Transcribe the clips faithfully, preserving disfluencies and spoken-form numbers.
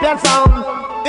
champion sound.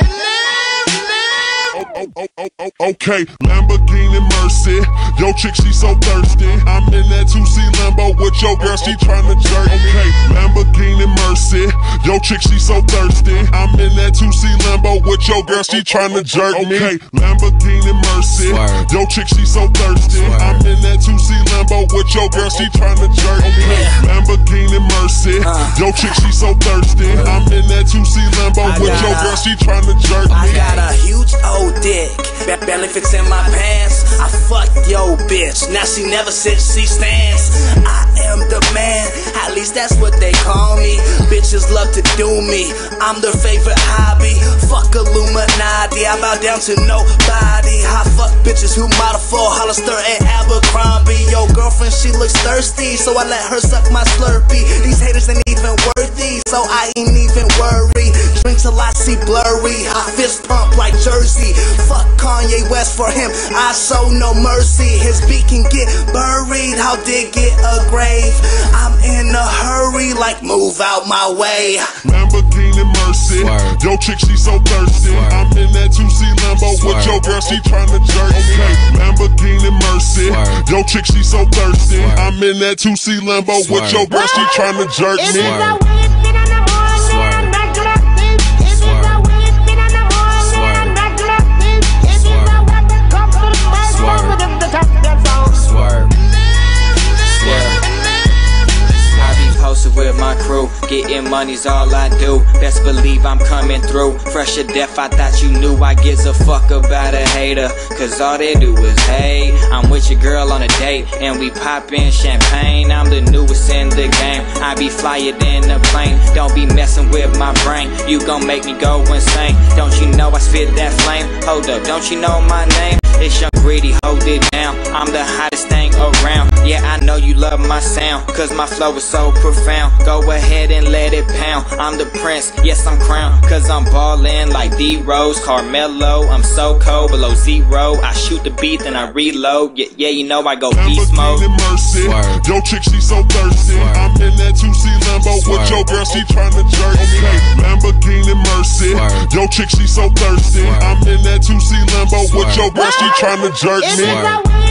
Okay, Lamborghini Mercy. Yo chick, she so thirsty. I'm in that two C Lambo with your girl, she tryna jerk. Okay, Lamborghini Mercy. Yo chick, she so thirsty. I'm in that two C Lambo with your girl, she tryna jerk me. Okay, Lamborghini Mercy. Yo chick, she so thirsty. I'm in that two C Lambo with your girl, she tryna jerk me. Lamborghini Mercy. Yo chick, she so thirsty. I'm in that two C Lambo with your girl, she tryna jerk me. I got a huge old dick, barely fits in my pants. I fucked yo bitch, now she never sits, she stands. I am the man, at least that's what they call me. Bitches love to do me, I'm their favorite hobby. Fuck Illuminati, I bow down to nobody. I fuck bitches who model for Hollister and Abercrombie. Yo girlfriend, she looks thirsty, so I let her suck my Slurpee. These haters ain't even worthy, so I ain't even worried. Drink till I see blurry, I fist pump like Jersey. Fuck Kanye West, for him I show no mercy. His beat can get buried, how dig it a grave. I'm in a hurry, like move out my way. Lamborghini Mercy. Yo chick, she so thirsty. I'm in that two C Lambo with your girl, she tryna jerk. Okay, Lamborghini Mercy. Yo chick, she so thirsty. I'm in that two C Lambo with your girl, she tryna jerk me. With my crew, getting money's all I do. Best believe I'm coming through. Fresh to death, I thought you knew. I gives a fuck about a hater, cause all they do is hate. I'm with your girl on a date, and we poppin' champagne. I'm the newest in the game, I be flyer than a plane. Don't be messing with my brain, you gon' make me go insane. Don't you know I spit that flame? Hold up, don't you know my name? It's Young Greedy, hold it down. I'm the hottest thing around. Yeah, I know you love my sound, cause my flow is so profound. Go ahead and let it pound. I'm the prince, yes I'm crowned, cause I'm ballin' like D-Rose, Carmelo. I'm so cold, below zero. I shoot the beat, then I reload. Yeah, yeah, you know I go beast mode. Mercy. Yo chick, she so thirsty. I'm in that two C Lambo with your girl, she tryna jerk. Okay, Lamborghini Mercy. Yo chick, she so thirsty. I'm in that two C Lambo with your girl, she tryna jerk me.